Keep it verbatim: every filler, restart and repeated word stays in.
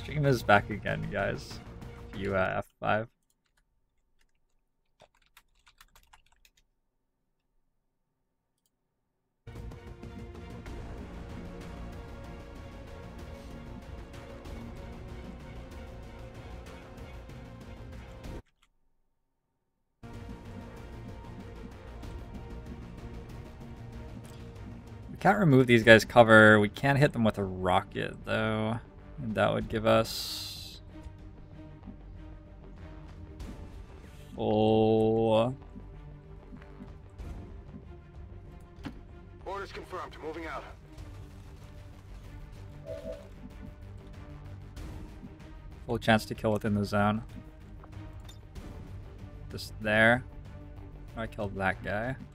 Stream is back again, guys. You uh, F five. We can't remove these guys' cover. We can hit them with a rocket, though. And that would give us... full... Orders confirmed. Moving out. Full chance to kill within the zone. Just there. I killed that guy.